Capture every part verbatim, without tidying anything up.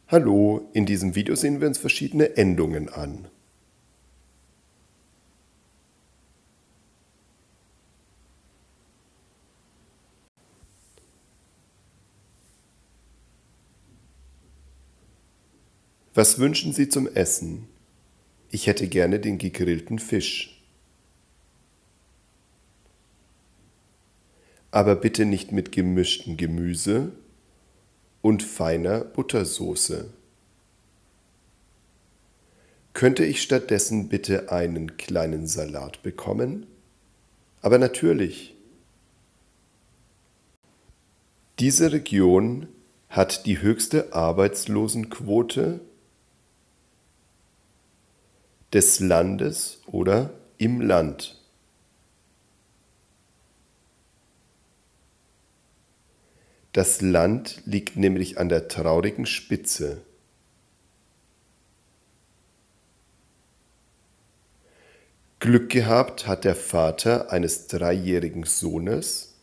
Hallo, in diesem Video sehen wir uns verschiedene Endungen an. Was wünschen Sie zum Essen? Ich hätte gerne den gegrillten Fisch. Aber bitte nicht mit gemischtem Gemüse und feiner Buttersoße. Könnte ich stattdessen bitte einen kleinen Salat bekommen? Aber natürlich. Diese Region hat die höchste Arbeitslosenquote des Landes oder im Land. Das Land liegt nämlich an der traurigen Spitze. Glück gehabt hat der Vater eines dreijährigen Sohnes,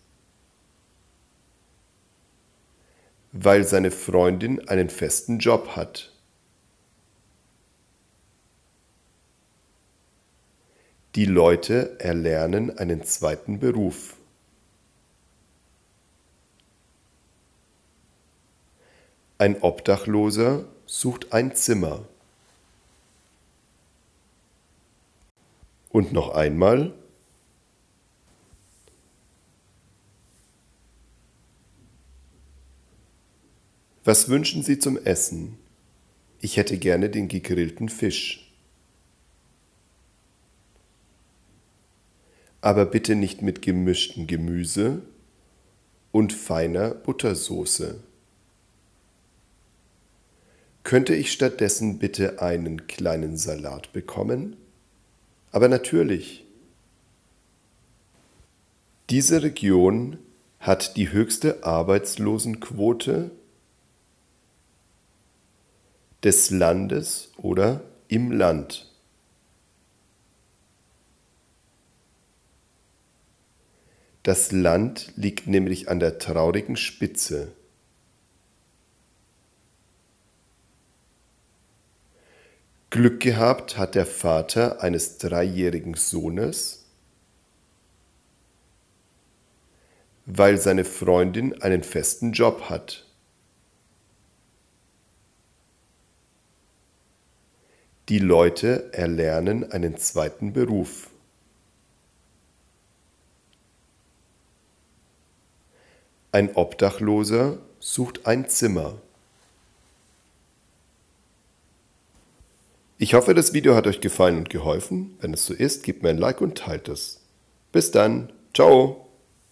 weil seine Freundin einen festen Job hat. Die Leute erlernen einen zweiten Beruf. Ein Obdachloser sucht ein Zimmer. Und noch einmal. Was wünschen Sie zum Essen? Ich hätte gerne den gegrillten Fisch. Aber bitte nicht mit gemischtem Gemüse und feiner Buttersoße. Könnte ich stattdessen bitte einen kleinen Salat bekommen? Aber natürlich. Diese Region hat die höchste Arbeitslosenquote des Landes oder im Land. Das Land liegt nämlich an der traurigen Spitze. Glück gehabt hat der Vater eines dreijährigen Sohnes, weil seine Freundin einen festen Job hat. Die Leute erlernen einen zweiten Beruf. Ein Obdachloser sucht ein Zimmer. Ich hoffe, das Video hat euch gefallen und geholfen. Wenn es so ist, gebt mir ein Like und teilt es. Bis dann. Ciao.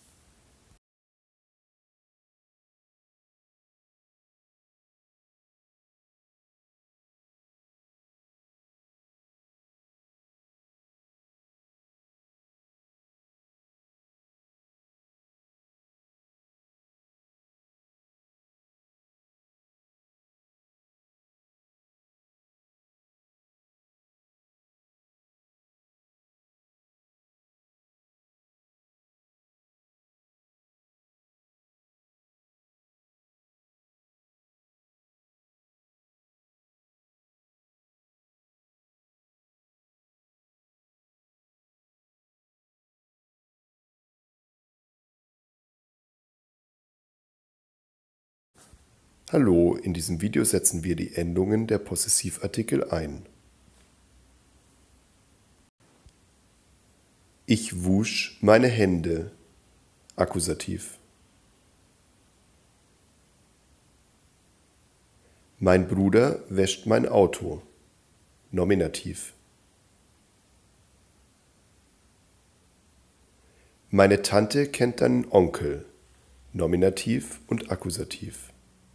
Hallo, in diesem Video setzen wir die Endungen der Possessivartikel ein. Ich wusch meine Hände. Akkusativ. Mein Bruder wäscht mein Auto. Nominativ. Meine Tante kennt deinen Onkel. Nominativ und Akkusativ.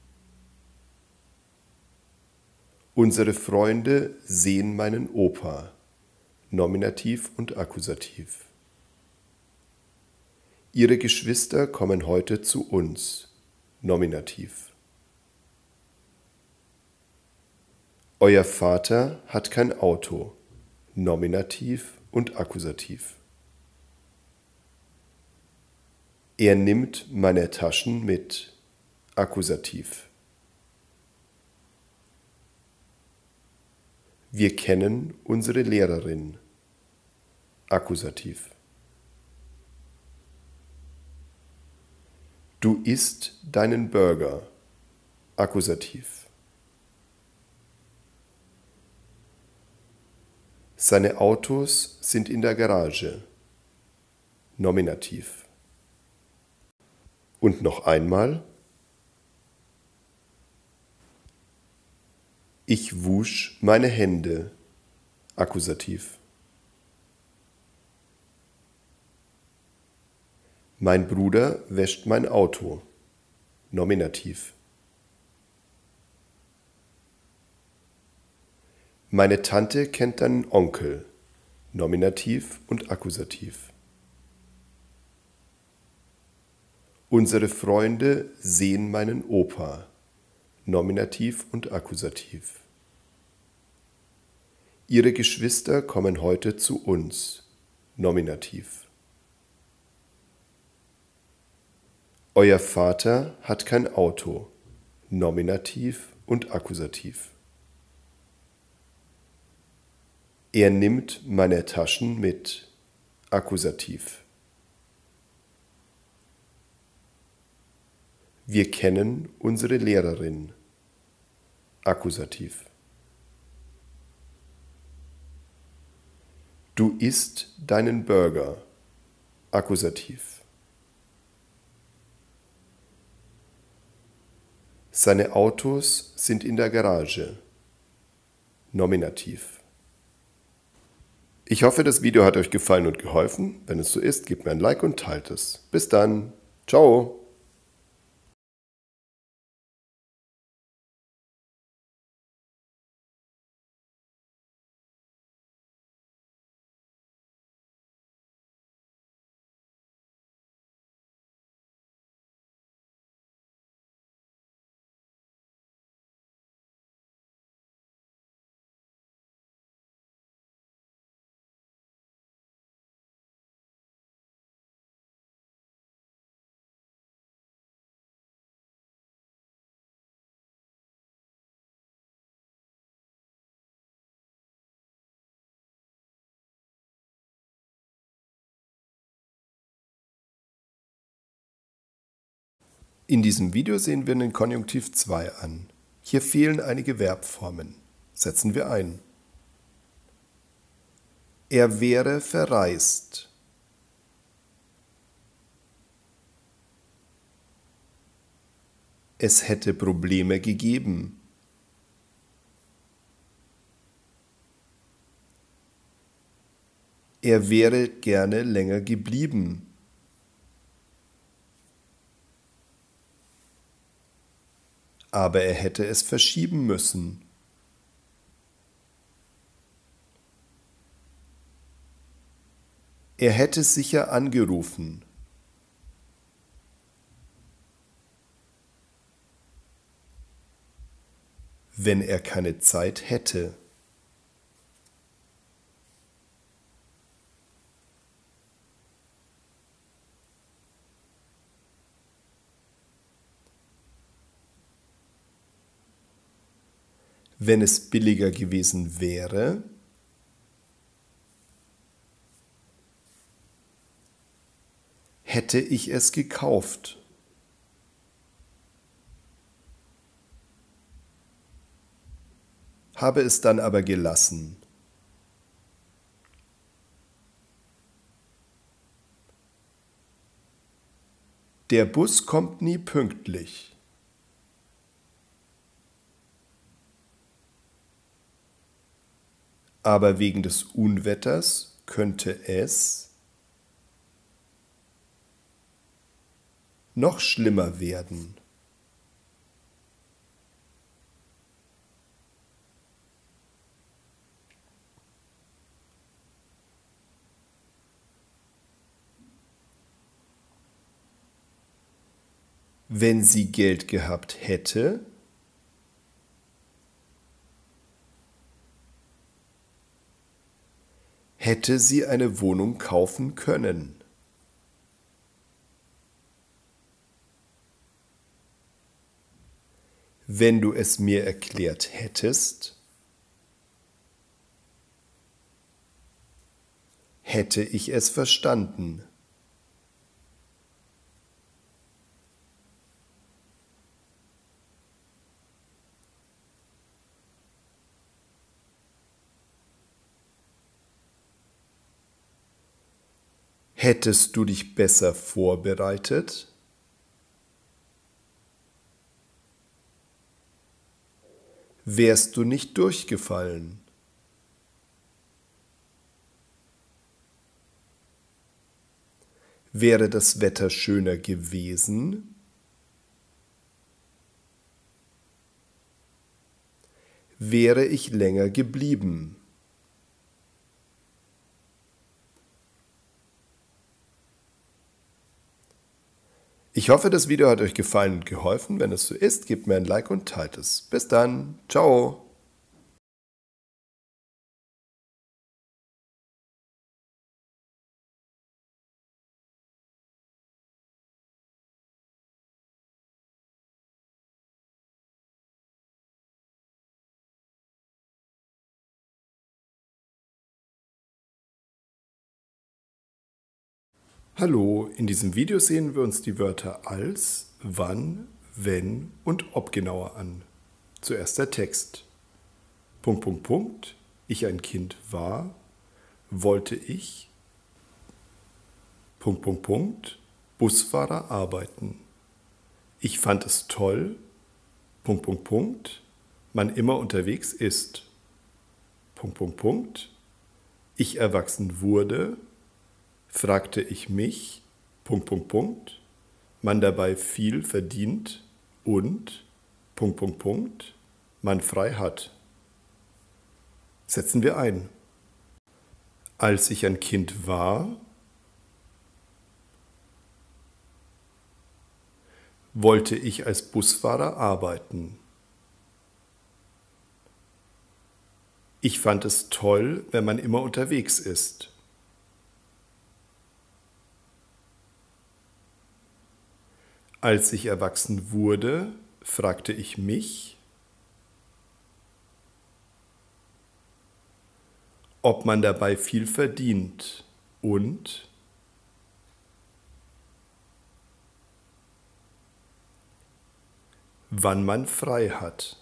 Unsere Freunde sehen meinen Opa. Nominativ und Akkusativ. Ihre Geschwister kommen heute zu uns. Nominativ. Euer Vater hat kein Auto. Nominativ und Akkusativ. Er nimmt meine Taschen mit. Akkusativ. Wir kennen unsere Lehrerin. Akkusativ. Du isst deinen Burger. Akkusativ. Seine Autos sind in der Garage. Nominativ. Und noch einmal. Ich wusch meine Hände. Akkusativ. Mein Bruder wäscht mein Auto. Nominativ. Meine Tante kennt deinen Onkel. Nominativ und Akkusativ. Unsere Freunde sehen meinen Opa. Nominativ und Akkusativ. Ihre Geschwister kommen heute zu uns. Nominativ. Euer Vater hat kein Auto. Nominativ und Akkusativ. Er nimmt meine Taschen mit. Akkusativ. Wir kennen unsere Lehrerin. Akkusativ. Du isst deinen Burger. Akkusativ. Seine Autos sind in der Garage. Nominativ. Ich hoffe, das Video hat euch gefallen und geholfen. Wenn es so ist, gebt mir ein Like und teilt es. Bis dann. Ciao. In diesem Video sehen wir den Konjunktiv zwei an. Hier fehlen einige Verbformen. Setzen wir ein. Er wäre verreist. Es hätte Probleme gegeben. Er wäre gerne länger geblieben. Aber er hätte es verschieben müssen. Er hätte sicher angerufen. Wenn er keine Zeit hätte. Wenn es billiger gewesen wäre, hätte ich es gekauft. Habe es dann aber gelassen. Der Bus kommt nie pünktlich. Aber wegen des Unwetters könnte es noch schlimmer werden. Wenn sie Geld gehabt hätte, hätte sie eine Wohnung kaufen können. Wenn du es mir erklärt hättest, Hätte ich es verstanden. Hättest du dich besser vorbereitet? Wärst du nicht durchgefallen? Wäre das Wetter schöner gewesen? Wäre ich länger geblieben? Ich hoffe, das Video hat euch gefallen und geholfen. Wenn es so ist, gebt mir ein Like und teilt es. Bis dann. Ciao. Hallo, in diesem Video sehen wir uns die Wörter als, wann, wenn und ob genauer an. Zuerst der Text. Punkt, Punkt, Punkt. Ich ein Kind war, wollte ich, Punkt, Punkt, Punkt, Busfahrer arbeiten. Ich fand es toll, Punkt, Punkt, Punkt, man immer unterwegs ist. Punkt, Punkt, Punkt. Ich erwachsen wurde, fragte ich mich, Punkt, Punkt, Punkt, man dabei viel verdient und, Punkt, Punkt, Punkt, man frei hat. Setzen wir ein. Als ich ein Kind war, wollte ich als Busfahrer arbeiten. Ich fand es toll, wenn man immer unterwegs ist. Als ich erwachsen wurde, fragte ich mich, ob man dabei viel verdient und wann man frei hat.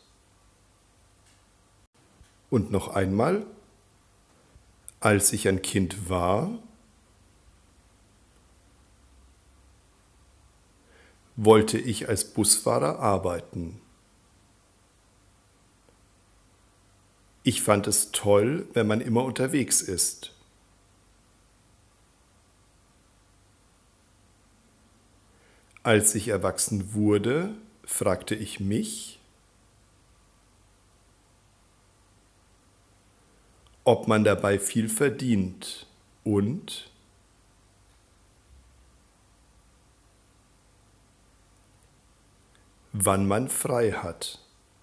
Und noch einmal, als ich ein Kind war, wollte ich als Busfahrer arbeiten. Ich fand es toll, wenn man immer unterwegs ist. Als ich erwachsen wurde, fragte ich mich, ob man dabei viel verdient und wann man frei hat.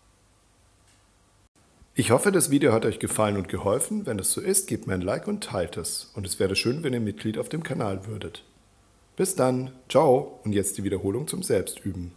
Ich hoffe, das Video hat euch gefallen und geholfen. Wenn es so ist, gebt mir ein Like und teilt es. Und es wäre schön, wenn ihr Mitglied auf dem Kanal würdet. Bis dann, ciao und jetzt die Wiederholung zum Selbstüben.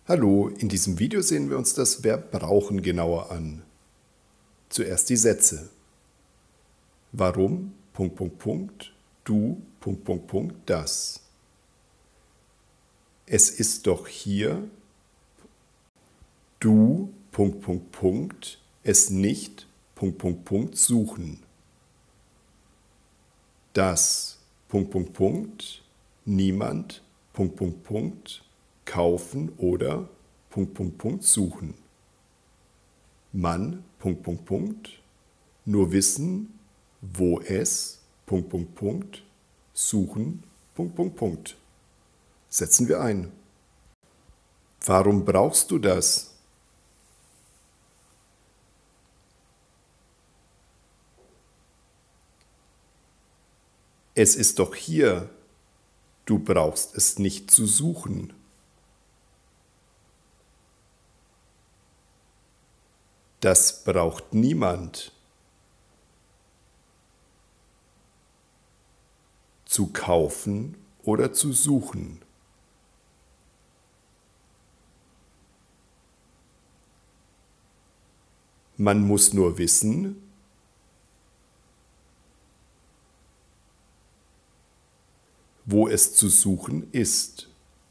Hallo, in diesem Video sehen wir uns das Verb brauchen genauer an. Zuerst die Sätze. Warum, Punkt, Punkt, Punkt, du, Punkt, Punkt, Punkt, das. Es ist doch hier, du, Punkt, Punkt, Punkt, es nicht, Punkt, Punkt, Punkt, suchen. Das, Punkt, Punkt, Punkt, niemand, Punkt, Punkt, Punkt, kaufen oder Punkt, Punkt, Punkt, suchen. Man, Punkt, Punkt, Punkt, nur wissen, wo es, Punkt, Punkt, Punkt, suchen, Punkt, Punkt, Punkt. Setzen wir ein. Warum brauchst du das? Es ist doch hier. Du brauchst es nicht zu suchen. Das braucht niemand. Zu kaufen oder zu suchen. Man muss nur wissen, wo es zu suchen ist.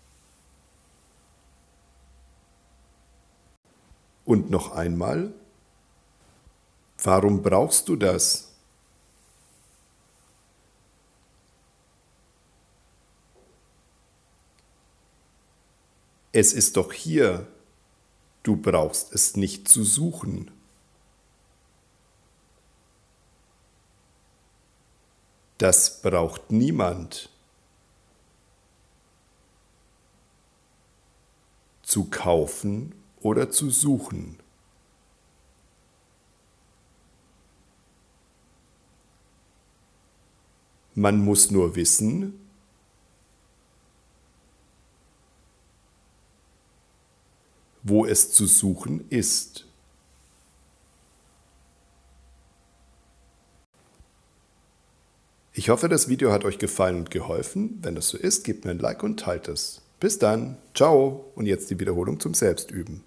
Und noch einmal, warum brauchst du das? Es ist doch hier. Du brauchst es nicht zu suchen. Das braucht niemand. Zu kaufen oder zu suchen. Man muss nur wissen, wo es zu suchen ist. Ich hoffe, das Video hat euch gefallen und geholfen. Wenn das so ist, gebt mir ein Like und teilt es. Bis dann, ciao und jetzt die Wiederholung zum Selbstüben.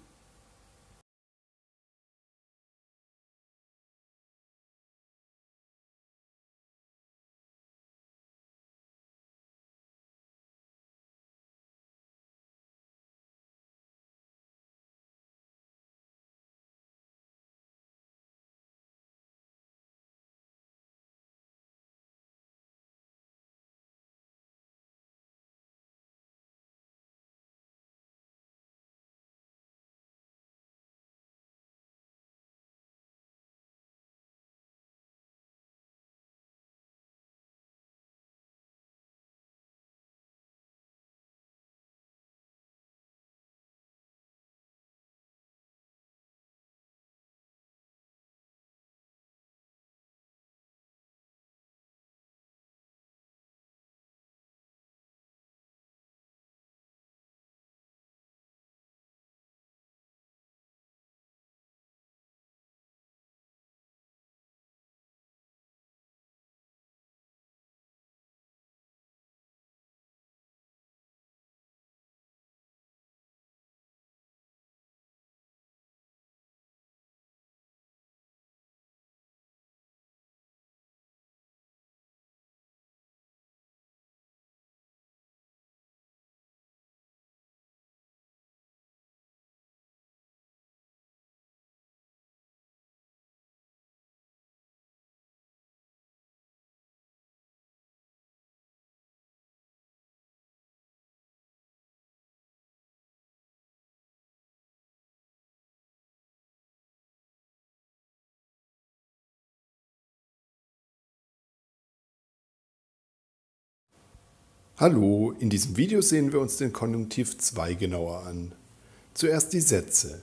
Hallo, in diesem Video sehen wir uns den Konjunktiv zwei genauer an. Zuerst die Sätze.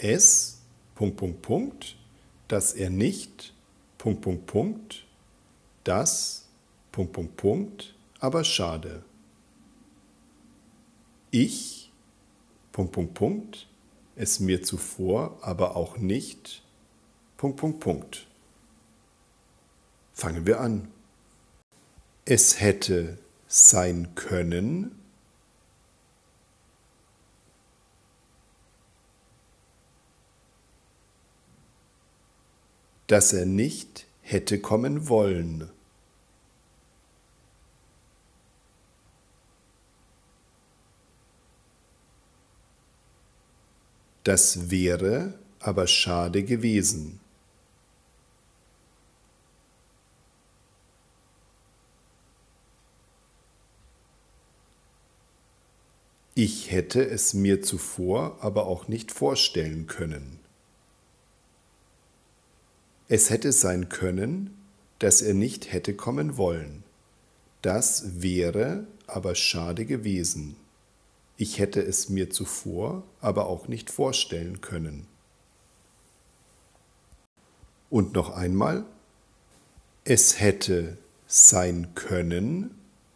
Es, Punkt, Punkt, Punkt, dass er nicht, Punkt, Punkt, Punkt, das, Punkt, Punkt, Punkt, aber schade. Ich, Punkt, Punkt, Punkt, es mir zuvor, aber auch nicht, Punkt, Punkt, Punkt. Fangen wir an. Es hätte sein können, dass er nicht hätte kommen wollen. Das wäre aber schade gewesen. Ich hätte es mir zuvor aber auch nicht vorstellen können. Es hätte sein können, dass er nicht hätte kommen wollen. Das wäre aber schade gewesen. Ich hätte es mir zuvor aber auch nicht vorstellen können. Und noch einmal. Es hätte sein können,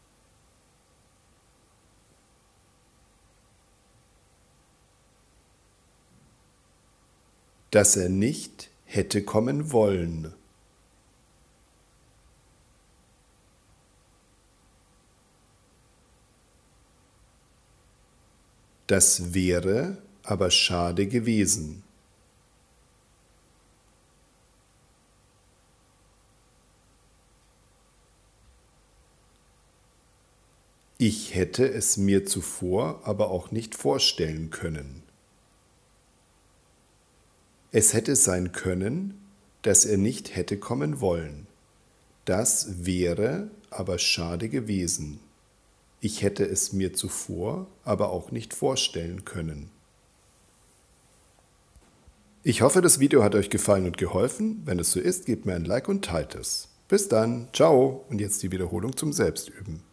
dass er nicht hätte kommen wollen. Das wäre aber schade gewesen. Ich hätte es mir zuvor aber auch nicht vorstellen können. Es hätte sein können, dass er nicht hätte kommen wollen. Das wäre aber schade gewesen. Ich hätte es mir zuvor aber auch nicht vorstellen können. Ich hoffe, das Video hat euch gefallen und geholfen. Wenn es so ist, gebt mir ein Like und teilt es. Bis dann, ciao und jetzt die Wiederholung zum Selbstüben.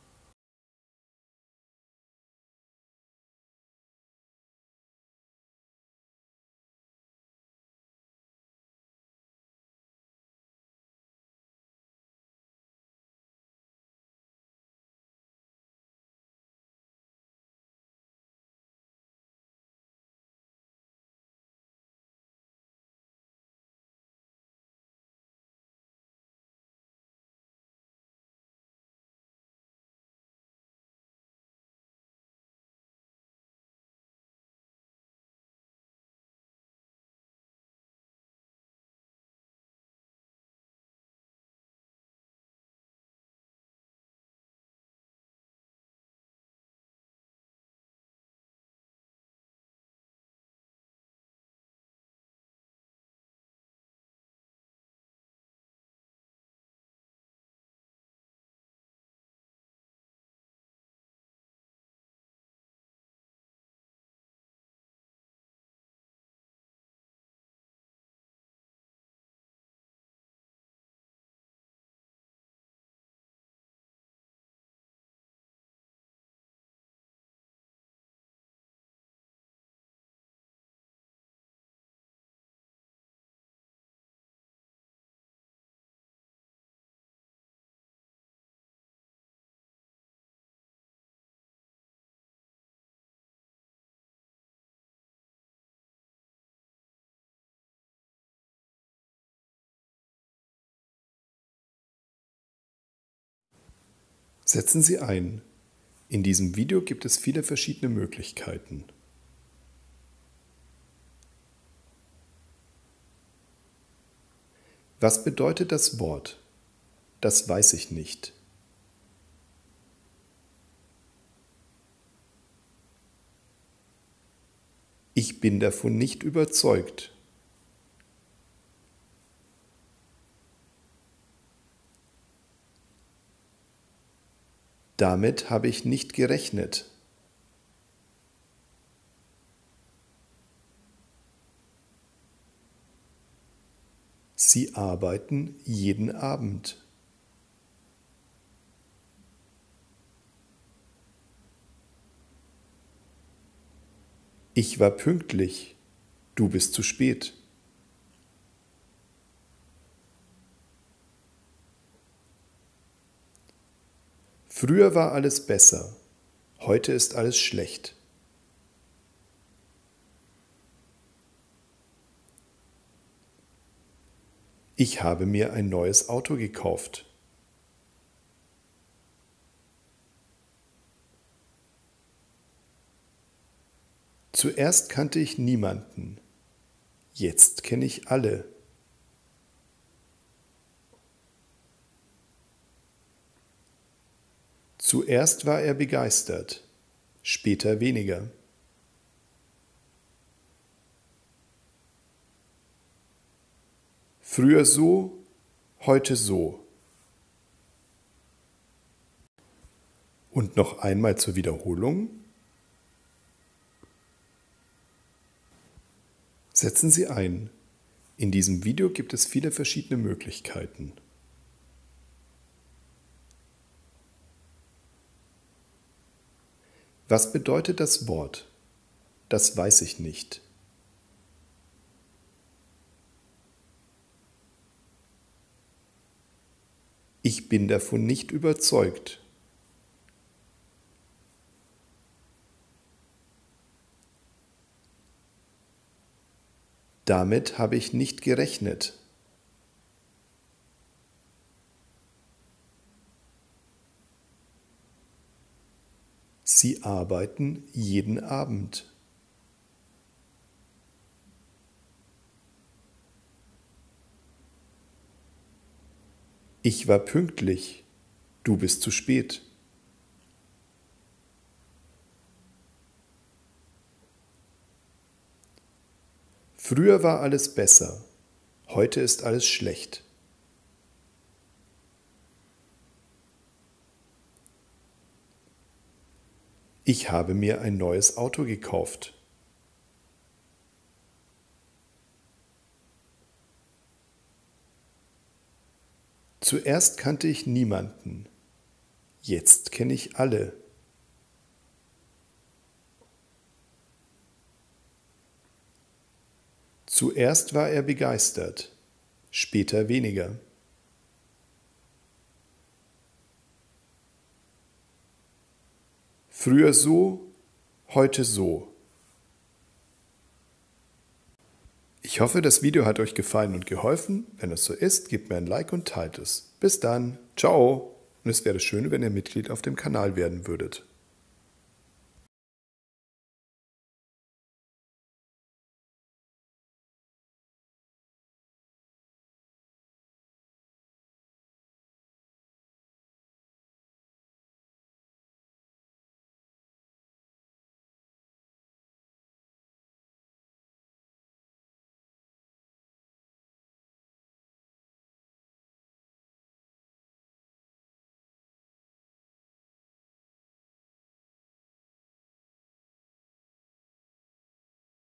Setzen Sie ein. In diesem Video gibt es viele verschiedene Möglichkeiten. Was bedeutet das Wort? Das weiß ich nicht. Ich bin davon nicht überzeugt. Damit habe ich nicht gerechnet. Sie arbeiten jeden Abend. Ich war pünktlich. Du bist zu spät. Früher war alles besser. Heute ist alles schlecht. Ich habe mir ein neues Auto gekauft. Zuerst kannte ich niemanden. Jetzt kenne ich alle. Zuerst war er begeistert, später weniger. Früher so, heute so. Und noch einmal zur Wiederholung. Setzen Sie ein. In diesem Video gibt es viele verschiedene Möglichkeiten. Was bedeutet das Wort? Das weiß ich nicht. Ich bin davon nicht überzeugt. Damit habe ich nicht gerechnet. Sie arbeiten jeden Abend. Ich war pünktlich. Du bist zu spät. Früher war alles besser. Heute ist alles schlecht. Ich habe mir ein neues Auto gekauft. Zuerst kannte ich niemanden. Jetzt kenne ich alle. Zuerst war er begeistert, später weniger. Früher so, heute so. Ich hoffe, das Video hat euch gefallen und geholfen. Wenn es so ist, gebt mir ein Like und teilt es. Bis dann. Ciao. Und es wäre schön, wenn ihr Mitglied auf dem Kanal werden würdet.